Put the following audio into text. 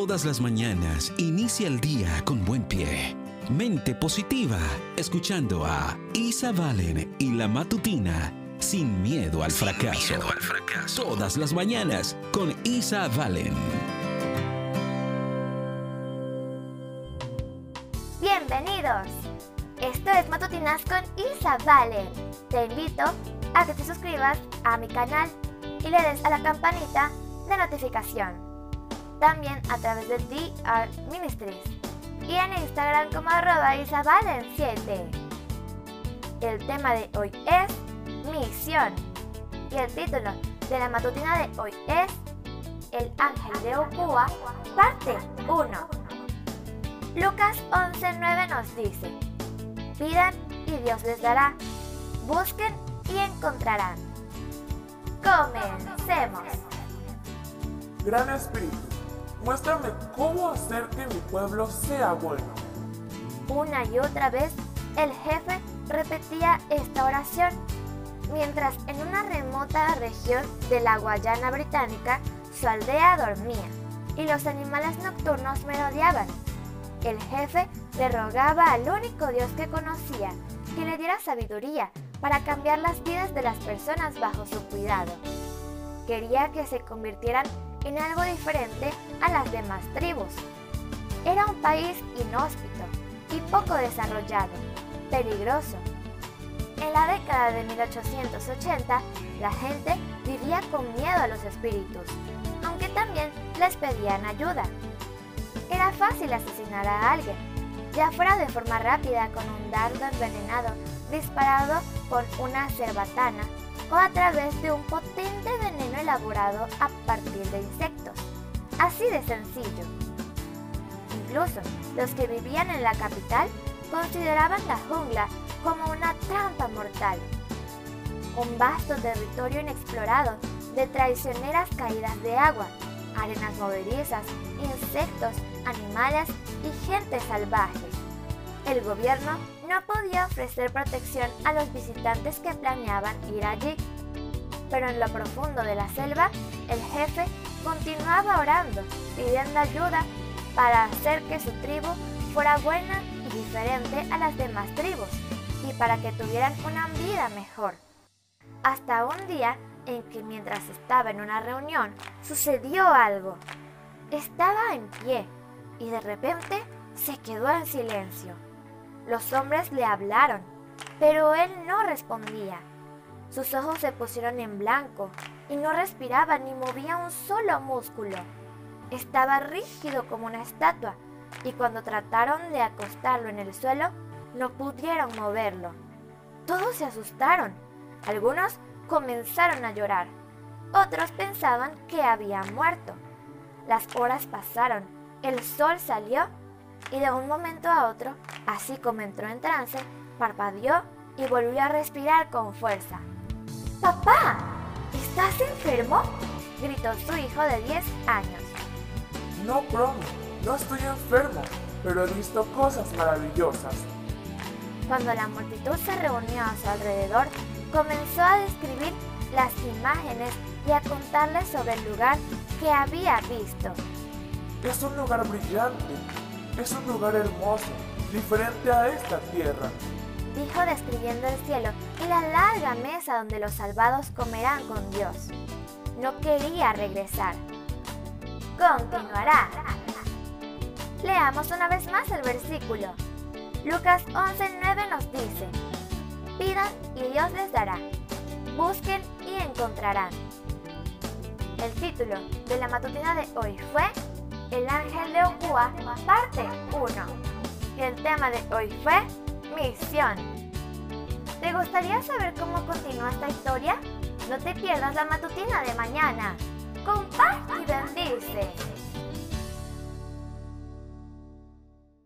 Todas las mañanas inicia el día con buen pie. Mente positiva, escuchando a Isa Valen y la matutina Sin Miedo al Fracaso. Todas las mañanas con Isa Valen. Bienvenidos. Esto es Matutinas con Isa Valen. Te invito a que te suscribas a mi canal y le des a la campanita de notificación. También a través de DR Ministries y en Instagram como @isavalen7. El tema de hoy es misión y el título de la matutina de hoy es El Ángel de Okua, parte 1. Lucas 11:9 nos dice: pidan y Dios les dará, busquen y encontrarán. Comencemos. Gran Espíritu, muéstrame cómo hacer que mi pueblo sea bueno. Una y otra vez el jefe repetía esta oración, mientras en una remota región de la Guayana Británica su aldea dormía y los animales nocturnos merodeaban. El jefe le rogaba al único Dios que conocía que le diera sabiduría para cambiar las vidas de las personas bajo su cuidado. Quería que se convirtieran en algo diferente a las demás tribus. Era un país inhóspito y poco desarrollado, peligroso. En la década de 1880, la gente vivía con miedo a los espíritus, aunque también les pedían ayuda. Era fácil asesinar a alguien, ya fuera de forma rápida con un dardo envenenado disparado con una cerbatana o a través de un potente veneno elaborado a partir de insectos. Así de sencillo. Incluso los que vivían en la capital consideraban la jungla como una trampa mortal. Un vasto territorio inexplorado de traicioneras caídas de agua, arenas movedizas, insectos, animales y gente salvaje. El gobierno no podía ofrecer protección a los visitantes que planeaban ir allí. Pero en lo profundo de la selva, el jefe continuaba orando, pidiendo ayuda para hacer que su tribu fuera buena y diferente a las demás tribus, y para que tuvieran una vida mejor. Hasta un día en que mientras estaba en una reunión, sucedió algo. Estaba en pie y de repente se quedó en silencio. Los hombres le hablaron, pero él no respondía. Sus ojos se pusieron en blanco y no respiraba ni movía un solo músculo. Estaba rígido como una estatua y cuando trataron de acostarlo en el suelo, no pudieron moverlo. Todos se asustaron. Algunos comenzaron a llorar. Otros pensaban que había muerto. Las horas pasaron, el sol salió y de un momento a otro, así como entró en trance, parpadeó y volvió a respirar con fuerza. ¡Papá! ¿Estás enfermo?, gritó su hijo de 10 años. No, promo, no estoy enfermo, pero he visto cosas maravillosas. Cuando la multitud se reunió a su alrededor, comenzó a describir las imágenes y a contarles sobre el lugar que había visto. Es un lugar brillante, es un lugar hermoso, diferente a esta tierra, dijo describiendo el cielo y la larga mesa donde los salvados comerán con Dios. No quería regresar. Continuará. Leamos una vez más el versículo. Lucas 11:9 nos dice: pidan y Dios les dará, busquen y encontrarán. El título de la matutina de hoy fue El Ángel de Okua, parte 1. Y el tema de hoy fue misión. ¿Te gustaría saber cómo continúa esta historia? No te pierdas la matutina de mañana. Comparte y bendice.